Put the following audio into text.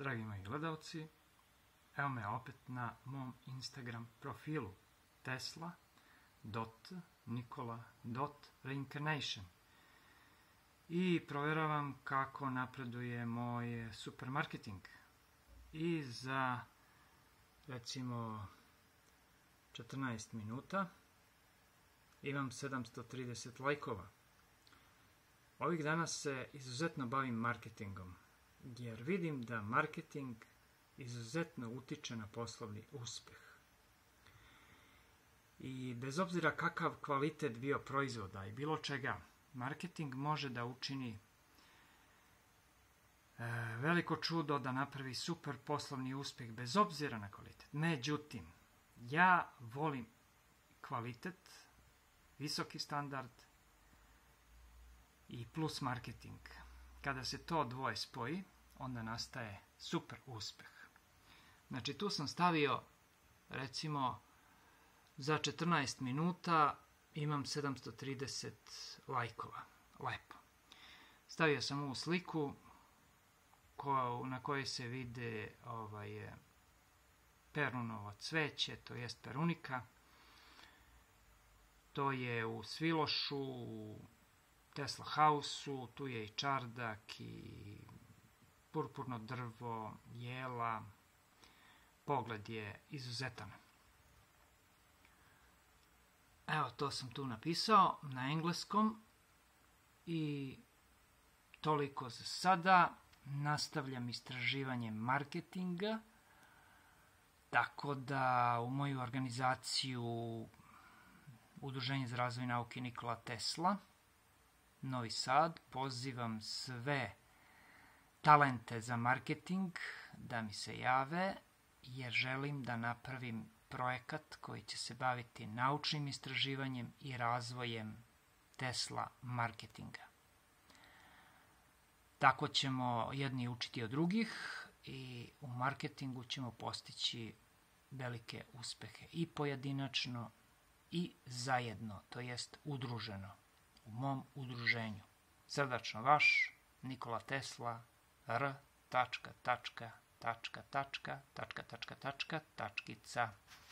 Dragi moji gledalci, evo me opet na mom Instagram profilu tesla.nikola.reincarnation i provjeravam kako napreduje moj supermarketing. I za recimo 14 minuta imam 730 lajkova. Ovih dana se izuzetno bavim marketingom, jer vidim da marketing izuzetno utiče na poslovni uspjeh. I bez obzira kakav kvalitet bio proizvoda i bilo čega, marketing može da učini veliko čudo, da napravi super poslovni uspjeh bez obzira na kvalitet. Međutim, ja volim kvalitet, visoki standard i plus marketing. Kada se to dvoje spoji, onda nastaje super uspjeh. Znači, tu sam stavio, recimo, za 14 minuta imam 730 lajkova. Lepo. Stavio sam ovu sliku na kojoj se vide perunovo cveće, to jest perunika. To je u Svilošu, u Tesla House-u, tu je i čardak i purpurno drvo, jela. Pogled je izuzetan. Evo, to sam tu napisao na engleskom i toliko za sada. Nastavljam istraživanje marketinga, tako da u moju organizaciju Udruženje za razvoj nauke Nikola Tesla, Novi Sad, pozivam sve talente za marketing da mi se jave, jer želim da napravim projekat koji će se baviti naučnim istraživanjem i razvojem Tesla marketinga. Tako ćemo jedni učiti od drugih i u marketingu ćemo postići velike uspehe i pojedinačno i zajedno, to jest udruženo, u mom udruženju. Srdačno vaš, Nikola Tesla, r.